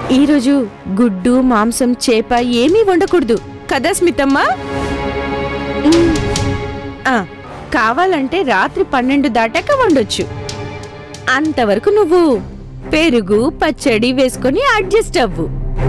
ఈ రోజు గుడ్డు మాంసం చేప ఏమీ వండకూడదు కదా స్మితమ్మా? కావాలంటే రాత్రి 12 దాటాక వండొచ్చు. అంతవరకు నువ్వు పెరుగు పచ్చడి వేసుకొని అడ్జస్ట్ అవ్వు.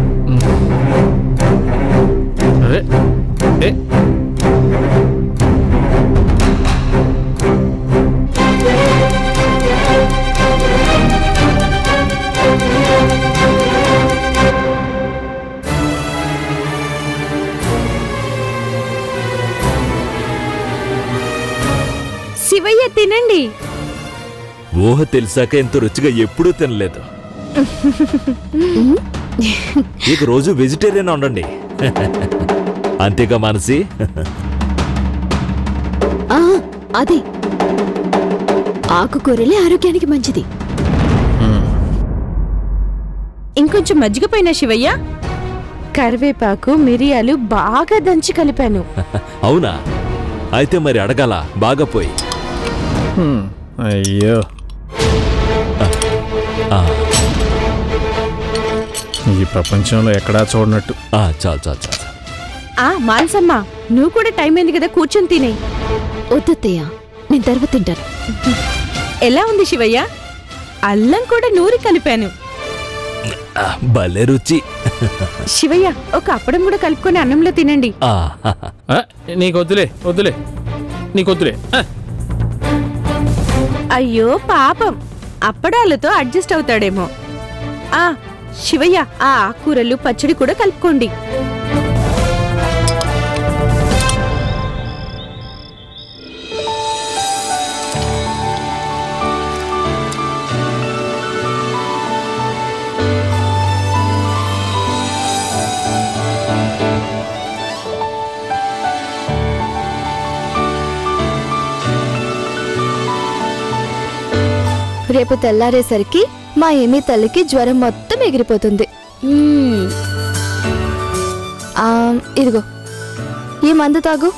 శివయ్య తినండి. ఊహ తెలిసాక ఎంత రుచిగా ఎప్పుడూ తినలేదు. ఇక రోజు వెజిటేరియన్ ఉండండి. అంతేగా మానసి? అదే ఆకుకూరలే ఆరోగ్యానికి మంచిది. ఇంకొంచెం మజ్జిగ పైన శివయ్య. కరివేపాకు మిరియాలు బాగా దంచి కలిపాను. అవునా? అయితే మరి అడగాల బాగా పోయి. అయ్యో, ఈ ప్రపంచంలో ఎక్కడా చూడనట్టు. చాలు చాలు చాలు. మానసమ్మ, నువ్వు కూడా టైం అయింది కదా, కూర్చొని తినే. వద్దత్తయ్య, నేను తర్వాత తింటాను. ఎలా ఉంది శివయ్య? అల్లం కూడా నూరి కలిపాను. భలే రుచి. శివయ్య, ఒక అప్పడం కూడా కలుపుకొని అన్నంలో తినండి. నీకు వద్దులే వద్దులే, నీకు వద్దులే. అయ్యో పాపం, అప్పడాలతో అడ్జస్ట్ అవుతాడేమో. శివయ్య, ఆ ఆకుకూరలు పచ్చడి కూడా కలుపుకోండి. రేపు తెల్లారేసరికి మా ఏమీ తల్లికి జ్వరం మొత్తం ఎగిరిపోతుంది. ఇదిగో ఈ మందు తాగు.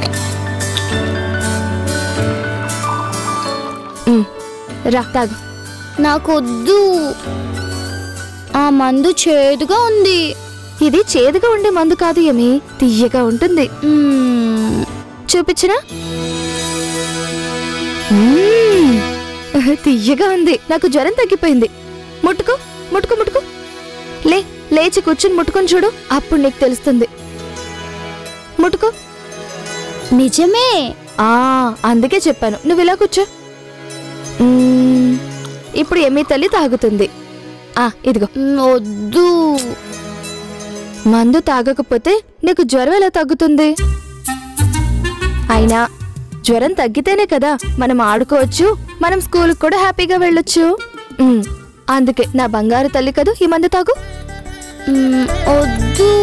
రా తాగు. నాకొద్దు, ఆ మందు చేదుగా ఉంది. ఇది చేదుగా ఉండే మందు కాదు ఏమి, తియ్యగా ఉంటుంది. చూపించనా? తియ్యగా ఉంది. నాకు జ్వరం తగ్గిపోయింది. ముట్టుకో ముట్టుకో ముట్టుకో. లేచి కూర్చుని ముట్టుకొని చూడు, అప్పుడు నీకు తెలుస్తుంది. ముట్టుకో. నిజమే. అందుకే చెప్పాను, నువ్వు ఇలా కూర్చో. ఇప్పుడు ఏమీ తల్లి తాగుతుంది. ఇదిగో. వద్దు. మందు తాగకపోతే నీకు జ్వరం ఎలా తగ్గుతుంది? అయినా జ్వరం తగ్గితేనే కదా మనం ఆడుకోవచ్చు, మనం స్కూల్కి కూడా హ్యాపీగా వెళ్ళొచ్చు. అందుకే నా బంగారు తల్లి కదూ, ఈ మందు తాగు. వద్దు.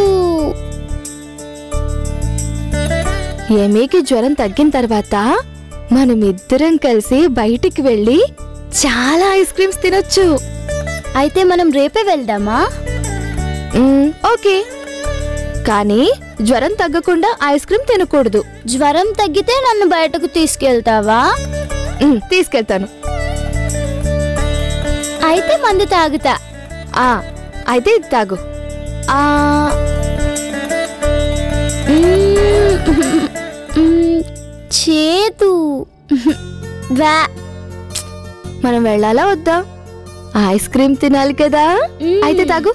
ఏమీకి జ్వరం తగ్గిన తర్వాత మనమిద్దరం కలిసి బయటికి వెళ్ళి చాలా ఐస్ క్రీమ్స్ తినొచ్చు. అయితే మనం రేపే వెళ్దామా? ఓకే, కానీ జ్వరం తగ్గకుండా ఐస్ క్రీమ్ తినకూడదు. జ్వరం తగ్గితే నన్ను బయటకు తీసుకెళ్తావా? తీసుకెళ్తాను. అయితే మందు తాగుతా. అయితే ఇది తాగు. చేదు. మనం వెళ్ళాలా వద్దా? ఐస్ క్రీమ్ తినాలి కదా. అయితే తాగు.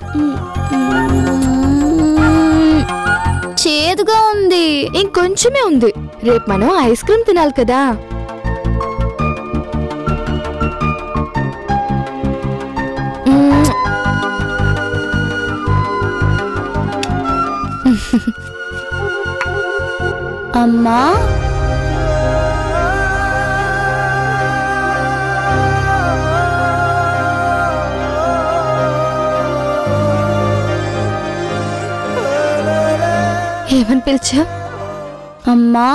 చేదుగా ఉంది. ఇంకొంచెమే ఉంది. రేపు మనం ఐస్ క్రీమ్ తినాలి కదా. అమ్మా, ఏమని పిలిచా? అమ్మా.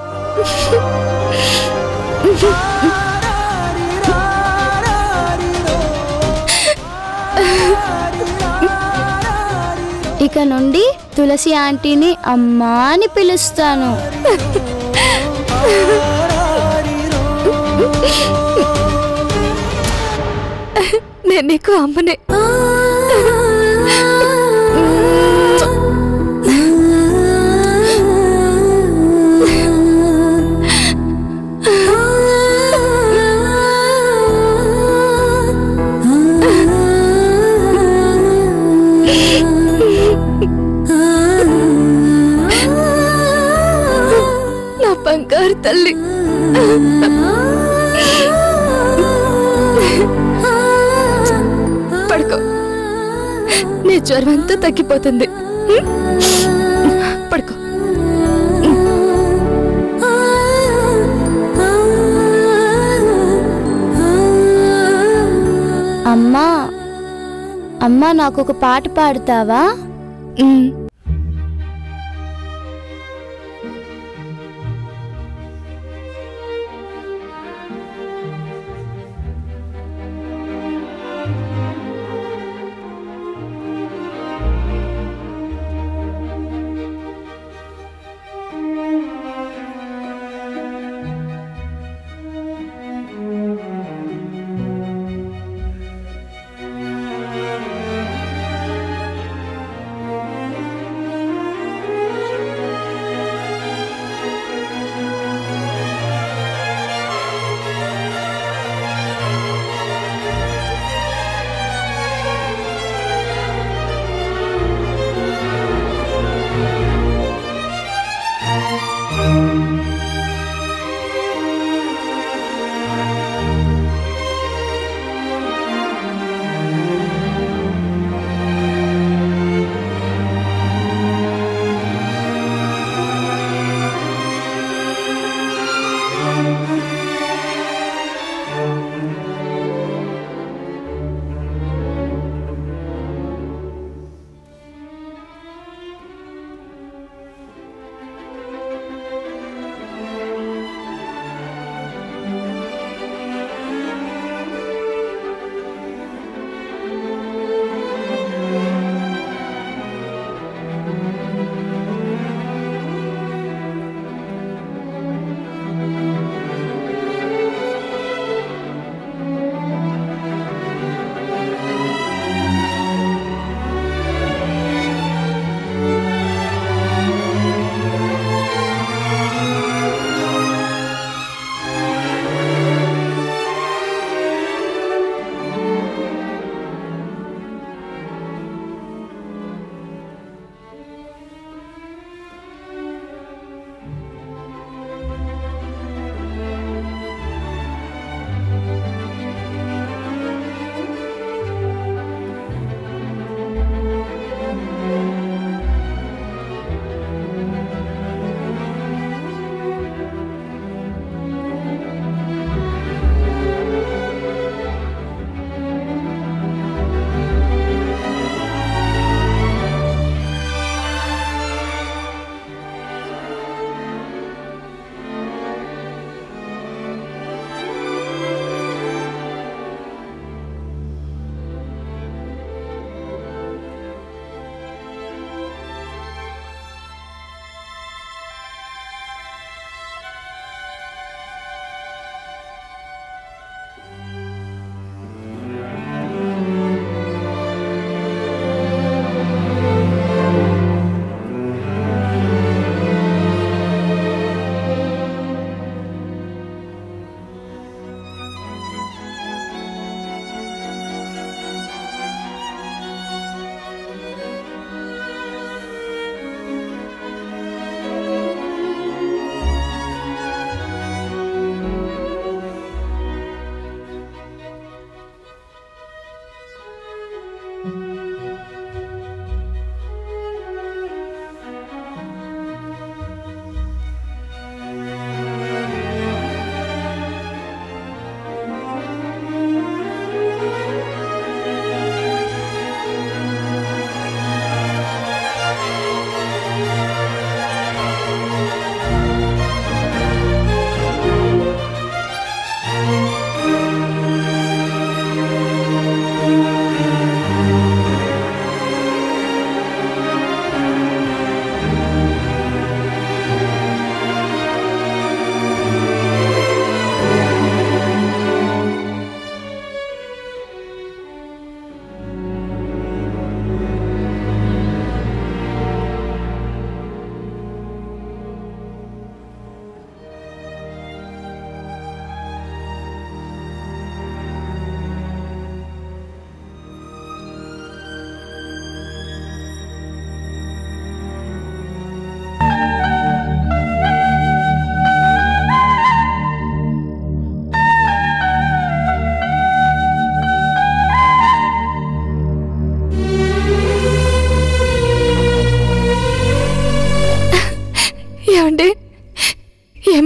ఇక నుండి తులసి ఆంటీని అమ్మా అని పిలుస్తాను. నేను నీకు అమ్మనే. తల్లి. పడుకో, నీ జ్వరం అంతా తగ్గిపోతుంది. పడుకో. అమ్మా అమ్మా నాకు ఒక పాట పాడతావా?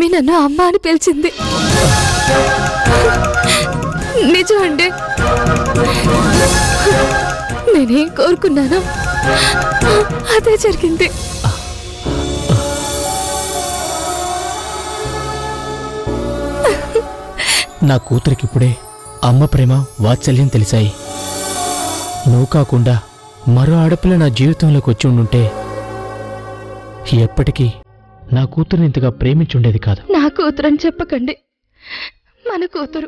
నన్ను అమ్మ అని పిలిచింది. నిజం అండి. నేనేం కోరుకున్నానో అదే జరిగింది. నా కూతురికిప్పుడే అమ్మ ప్రేమ వాత్సల్యం తెలిసాయి. నువ్వు కాకుండా మరో ఆడపిల్ల నా జీవితంలోకి వచ్చి ఉండుంటే ఎప్పటికీ నా కూతురుని ఇంతగా ప్రేమించుండేది కాదు. నా కూతురని చెప్పకండి, మన కూతురు.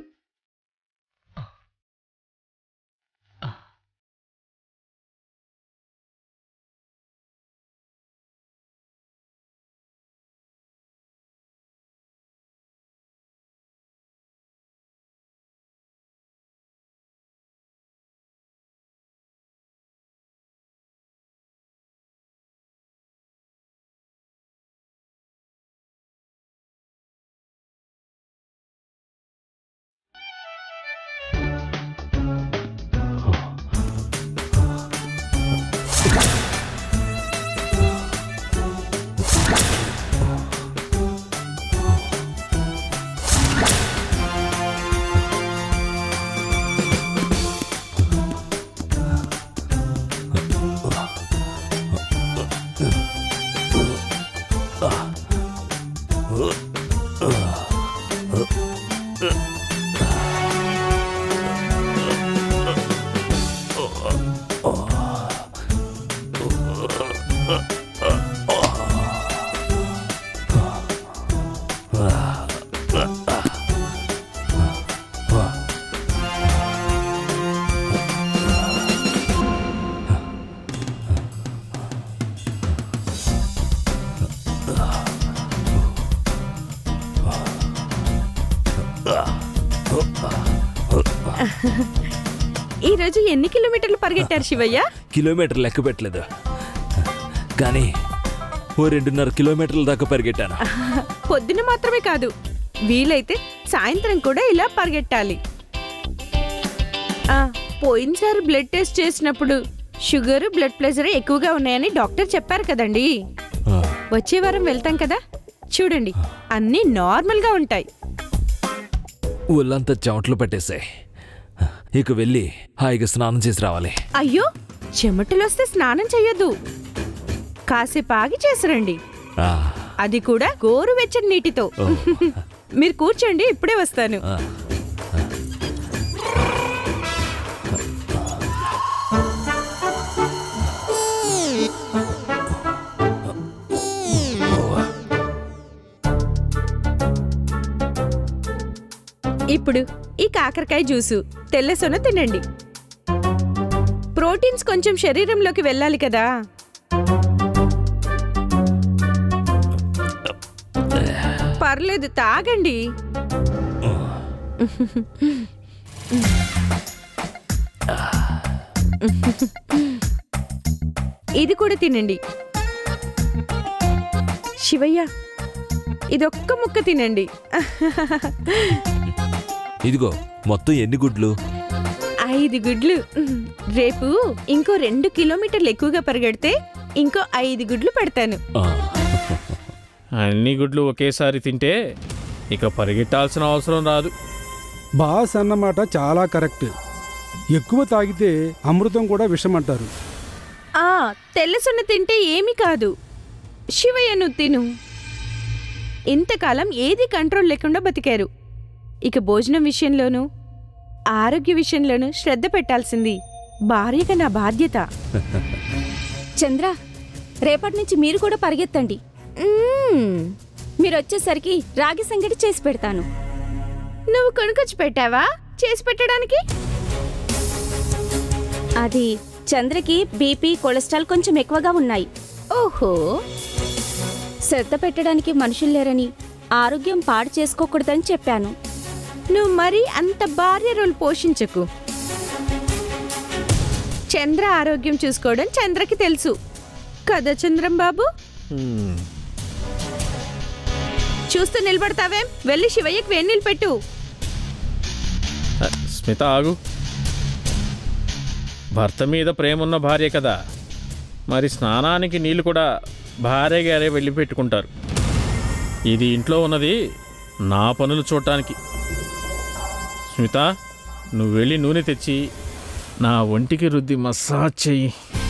ఈ రోజు ఎన్ని కిలోమీటర్లు పరిగెట్టారు శివయ్య? కిలోమీటర్ లెక్క పెట్టలేదు, కానీ ఓ 2.5 కిలోమీటర్ల దాకా పరిగెట్టాను. పొద్దున మాత్రమే కాదు, వీలైతే సాయంత్రం కూడా ఇలా పరిగెట్టాలి. పోయినసారి బ్లడ్ టెస్ట్ చేసినప్పుడు షుగర్, బ్లడ్ ప్రెషర్ ఎక్కువగా ఉన్నాయని డాక్టర్ చెప్పారు కదండి. వచ్చే వారం వెళ్తాం కదా, చూడండి అన్నీ నార్మల్గా ఉంటాయి. ఒళ్ళంతా చెమటలు పట్టేశాయి. ఇక వెళ్ళి హాయిగా స్నానం చేసి రావాలి. అయ్యో, చెమటలొస్తే స్నానం చెయ్యొద్దు, కాసేపు ఆగి చేసిరండి. అది కూడా గోరువెచ్చని నీటితో. మీరు కూర్చోండి, ఇప్పుడే వస్తాను. ఇప్పుడు ఈ కాకరకాయ జ్యూసు, తెల్ల సొన తినండి. ప్రోటీన్స్ కొంచెం శరీరంలోకి వెళ్ళాలి కదా. పర్లేదు, తాగండి. ఇది కూడా తినండి. శివయ్య, ఇదొక్క ముక్క తినండి. ఇదిగో, మొత్తం ఎన్ని గుడ్లు? 5 గుడ్లు. రేపు ఇంకో 2 కిలోమీటర్లు ఎక్కువగా పరిగెడితే ఇంకో 5 గుడ్లు పెడతాను. అన్ని గుడ్లు ఒకేసారి తింటే ఇక పరిగెట్టాల్సిన అవసరం రాదు. బాస్ అన్నమాట చాలా కరెక్ట్. ఎక్కువ తాగితే అమృతం కూడా విషం అంటారు. తెల్లసొన్న తింటే ఏమీ కాదు. శివయ్య, నువ్వు తిను. ఇంతకాలం ఏది కంట్రోల్ లేకుండా బతికారు. ఇక భోజనం విషయంలోనూ ఆరోగ్య విషయంలోనూ శ్రద్ధ పెట్టాల్సింది భార్యగా నా బాధ్యత. చంద్ర, రేపటి నుంచి మీరు కూడా పరిగెత్తండి. మీరు వచ్చేసరికి రాగి సంగటి చేసి పెడతాను. నువ్వు కొనుకొచ్చి పెట్టావా చేసి పెట్టడానికి? అది చంద్రకి బీపీ, కొలెస్ట్రాల్ కొంచెం ఎక్కువగా ఉన్నాయి. ఓహో, శ్రద్ధ పెట్టడానికి మనుషులు లేరని, ఆరోగ్యం పాడు చేసుకోకూడదని చెప్పాను. నువ్వు మరీ అంత భార్య రోల్ పోషించకు. చంద్ర ఆరోగ్యం చూసుకోవడం చంద్రకి తెలుసు కదా చంద్రం బాబు? చూస్తూ నిలబడతావేం? వెళ్ళి శివయ్యకి వేణీళ్ళు పెట్టు. స్మిత, ఆగు. భర్త మీద ప్రేమున్న భార్య కదా, మరి స్నానానికి నీళ్ళు కూడా భార్య గారే వెళ్ళి పెట్టుకుంటారు. ఇది ఇంట్లో ఉన్నది నా పనులు చూడటానికి. స్మిత, నువ్వు వెళ్ళి నూనె తెచ్చి నా ఒంటికి రుద్ది మసాజ్ చెయ్యి.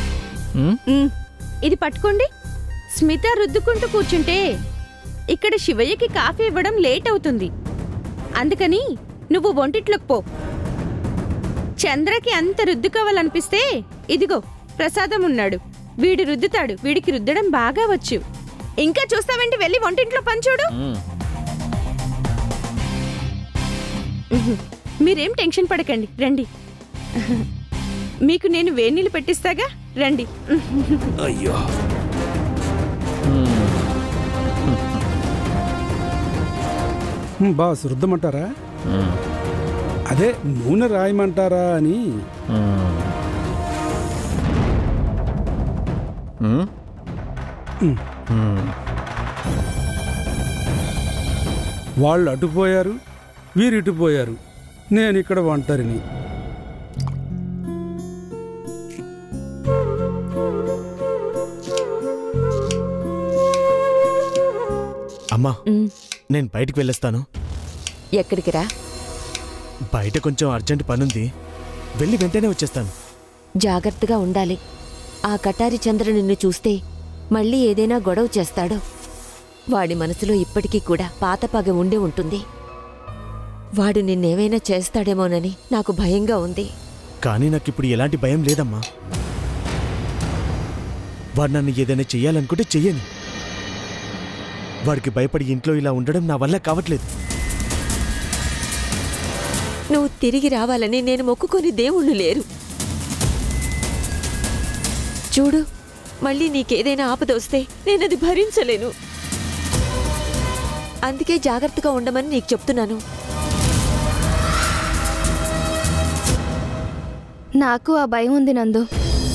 ఇది పట్టుకోండి. స్మిత రుద్దుకుంటూ కూర్చుంటే ఇక్కడ శివయ్యకి కాఫీ ఇవ్వడం లేట్ అవుతుంది. అందుకని నువ్వు వంటిట్లోకి పో. చంద్రకి అంత రుద్దుకోవాలనిపిస్తే ఇదిగో ప్రసాదం ఉన్నాడు, వీడు రుద్దుతాడు. వీడికి రుద్దడం బాగా వచ్చు. ఇంకా చూస్తావేంటి, వెళ్ళి వంటింట్లో పని చూడు. మీరేం టెన్షన్ పడకండి, రండి. మీకు నేను వేడినీళ్ళు పెట్టిస్తాగా, రండి. అయ్యో, బాస్ రుద్దమంటారా? అదే నూనె రాయమంటారా అని. వాళ్ళు అటుపోయారు, వీరు ఇటుపోయారు, నేను ఇక్కడ ఒంటరిని. అమ్మా, నేను బయటికి వెళ్ళొస్తాను. ఎక్కడికి రా? బయట కొంచెం అర్జెంట్ పనుంది, వెళ్ళి వెంటనే వచ్చేస్తాను. జాగ్రత్తగా ఉండాలి. ఆ కటారి చంద్ర నిన్ను చూస్తే మళ్ళీ ఏదైనా గొడవ చేస్తాడో. వాడి మనసులో ఇప్పటికీ కూడా పాత పగ ఉండే ఉంటుంది. వాడు నిన్నేమైనా చేస్తాడేమోనని నాకు భయంగా ఉంది. కానీ నాకిప్పుడు ఎలాంటి భయం లేదమ్మా. వాడు నన్ను ఏదైనా చెయ్యాలనుకుంటే చెయ్యని. వాడికి భయపడి ఇంట్లో ఇలా ఉండడం నా వల్ల కావట్లేదు. నువ్వు తిరిగి రావాలని నేను మొక్కుకొని దేవుళ్ళు లేరు. చూడు, మళ్ళీ నీకేదైనా ఆపదొస్తే నేనది భరించలేను. అందుకే జాగ్రత్తగా ఉండమని నీకు చెప్తున్నాను. నాకు ఆ భయం ఉంది నందు.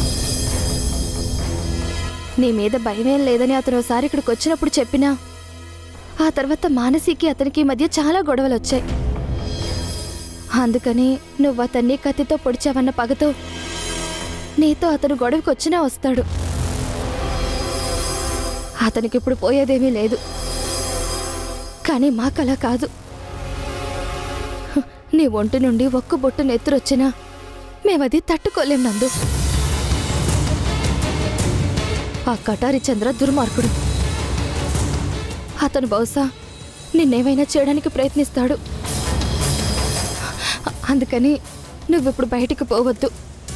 నీ మీద భయమేం లేదని అతను ఒకసారి ఇక్కడికి వచ్చినప్పుడు చెప్పినా, ఆ తర్వాత మానసికి అతనికి మధ్య చాలా గొడవలు వచ్చాయి. అందుకని నువ్వు అతన్ని కత్తితో పొడిచావన్న పగతో నీతో అతను గొడవకి వచ్చినా వస్తాడు. అతనికి ఇప్పుడు పోయేదేమీ లేదు. కానీ మాకలా కాదు. నీ ఒంటి నుండి ఒక్క బొట్టు నెత్తురొచ్చినా మేమది తట్టుకోలేం నందు. ఆ కటారి చంద్ర దుర్మార్గుడు. అతను బహుశా నిన్నేమైనా చేయడానికి ప్రయత్నిస్తాడు. అందుకని నువ్విప్పుడు బయటికి పోవద్దు.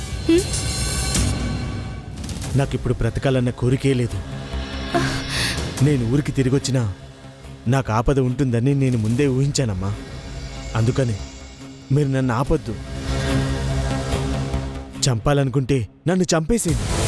నాకిప్పుడు బ్రతకాలన్న కోరికే లేదు. నేను ఊరికి తిరిగొచ్చినా నాకు ఆపద ఉంటుందని నేను ముందే ఊహించానమ్మా. అందుకని మీరు నన్ను ఆపొద్దు. చంపాలనుకుంటే నన్ను చంపేసేయండి.